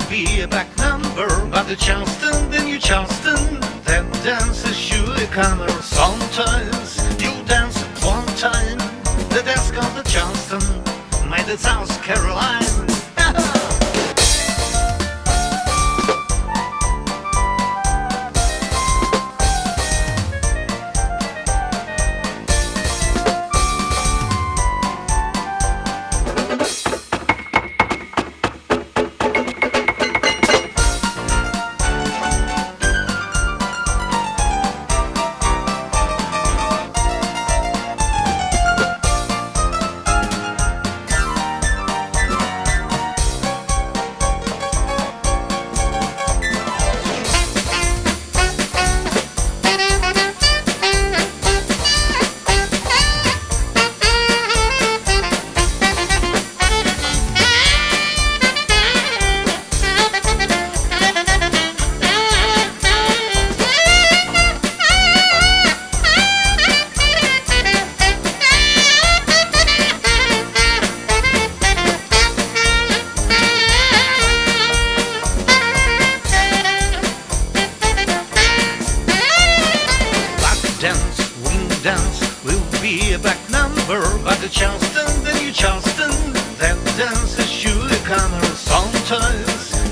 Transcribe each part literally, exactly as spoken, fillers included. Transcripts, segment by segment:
be a back number, but the Charleston, the new Charleston, that dance is surely comer. Sometimes you dance at one time, the dance called the Charleston, made it South Carolina.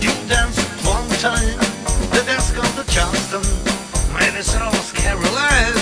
South Carolina.